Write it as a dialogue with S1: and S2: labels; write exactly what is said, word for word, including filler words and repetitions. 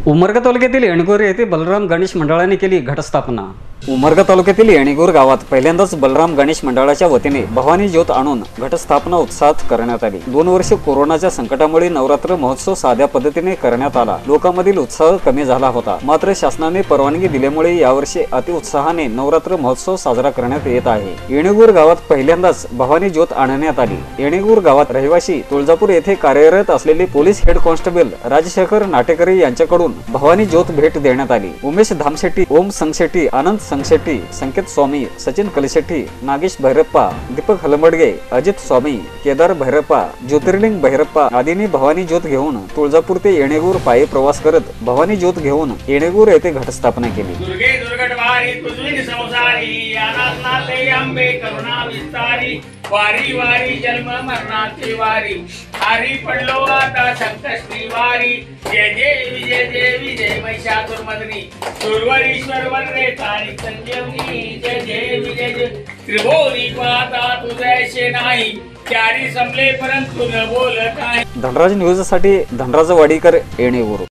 S1: उमरगा तालुक्यातील येणगूर येथे बलराम गणेश मंडळाने केली घटस्थापना। उमरगा तालुक्यातील येणगूर गावात पहिल्यांदाच बलराम गणेश मंडळाच्या वतीने भवानी ज्योत आणून घटस्थापना उत्साहात करण्यात आली। दोन वर्ष कोरोनाच्या संकटामुळे नवरात्र महोत्सव साध्या पद्धतीने करण्यात आला। लोकांमधील उत्साह कमी झाला होता, मात्र शासनाने परवानगी दिल्यामुळे यावर्षी अति उत्साहाने नवरात्र महोत्सव साजरा करण्यात येत आहे। येणगूर गावात पहिल्यांदाच भवानी ज्योत आणण्यात आली। येणगूर गावात रहिवासी तुळजापूर येथे कार्यरत असलेले police head constable Rajshekhar Natekari यांच्याकडून भवानी ज्योत भेट देण्यात आली। उमेश धामशेट्टी, ओम संगशेट्टी, आनंद संगशेट्टी, संकेत स्वामी, सचिन कलिशेट्टी, नागेश भैरप्पा, दीपक हलमडगे, अजित स्वामी, केदार भैरप्पा, ज्योतिर्लिंग भैरप्पा आदींनी भवानी ज्योत घेऊन तुळजापूर ते येणगूर पायी प्रवास करत भवानी ज्योत घेऊन येणगूर येथे घटस्थापना केली।
S2: दुर्गे दुर्गटवारी तुझविन संसारी, अनाथनाथे अंबे करुणा विस्तारी, वारी वारी जन्म मरणाची वारी, हारी पडलो आता संकष्टी वारी, जय जय विजय जय विजय महिषासुरमर्दिनी, सुरवरीश्वर वरदे तारी संजीवनी, जय जय विजय जय त्रिभुवनी पाहता तुझ्याशे नाही, चारी संपले परंतु न बोलत नाही।
S1: धनराज न्यूज साठी धनराज वाडीकर, येणगूर।